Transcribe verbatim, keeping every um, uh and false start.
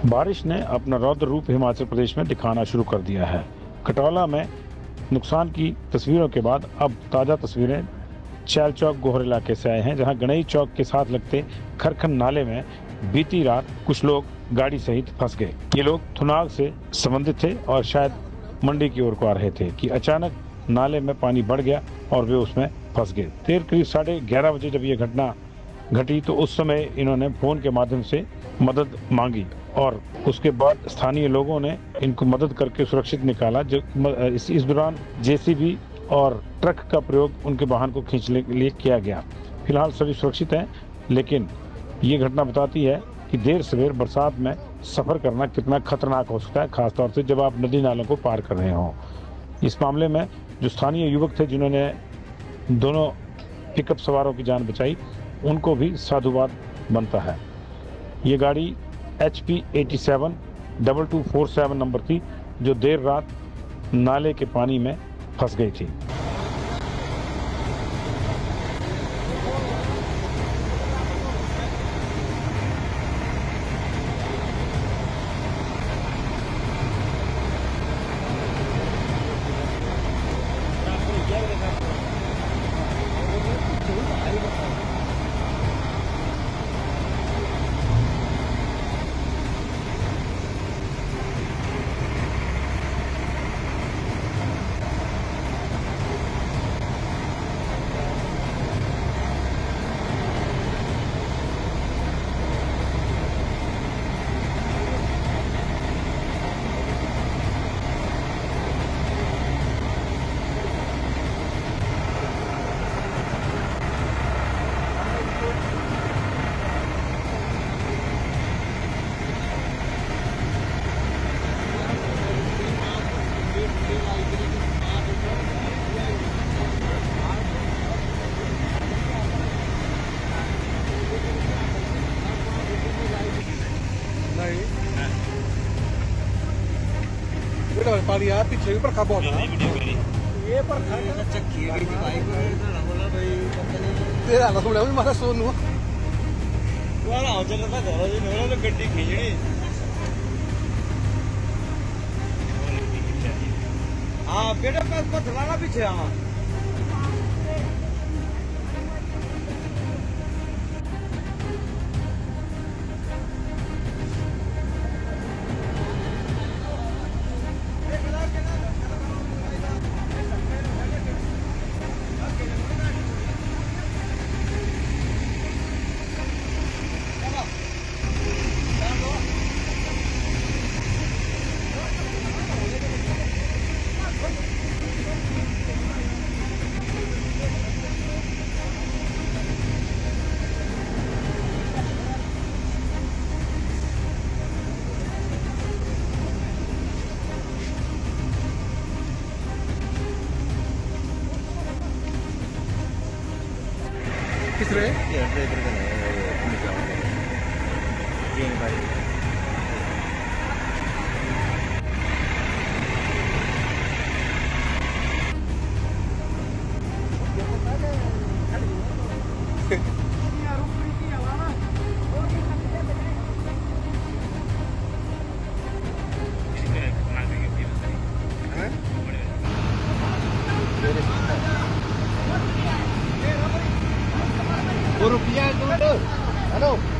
बारिश ने अपना रौद्र रूप हिमाचल प्रदेश में दिखाना शुरू कर दिया है। कटौला में नुकसान की तस्वीरों के बाद अब ताज़ा तस्वीरें चैल चौक गोहर इलाके से आए हैं, जहां गणई चौक के साथ लगते खरखन नाले में बीती रात कुछ लोग गाड़ी सहित फंस गए। ये लोग थुनाग से संबंधित थे और शायद मंडी की ओर को आ रहे थे कि अचानक नाले में पानी बढ़ गया और वे उसमें फंस गए। देर करीब साढ़े ग्यारह बजे जब ये घटना घटी तो उस समय इन्होंने फोन के माध्यम से मदद मांगी और उसके बाद स्थानीय लोगों ने इनको मदद करके सुरक्षित निकाला। जो इस, इस दौरान जेसीबी और ट्रक का प्रयोग उनके वाहन को खींचने के लिए किया गया। फिलहाल सभी सुरक्षित हैं, लेकिन ये घटना बताती है कि देर सवेर बरसात में सफर करना कितना खतरनाक हो सकता है, खासतौर से जब आप नदी नालों को पार कर रहे हों। इस मामले में जो स्थानीय युवक थे जिन्होंने दोनों पिकअप सवारों की जान बचाई, उनको भी साधुवाद बनता है। ये गाड़ी H P eighty seven double two four seven number थी, जो देर रात नाले के पानी में फंस गई थी। पानी आया पीछे भी परखा बहुत है। ये परखा चक्की है की भाई बोला भाई तेरा ना थोड़ा भी मारा सोनू वाला हो चला था घर जी नोला तो गड्डी खींचनी। हां बेटा पास पर चलाना पीछे। हां किस रहे ये ड्राइवर का नहीं है भाई। रुपया हेलो।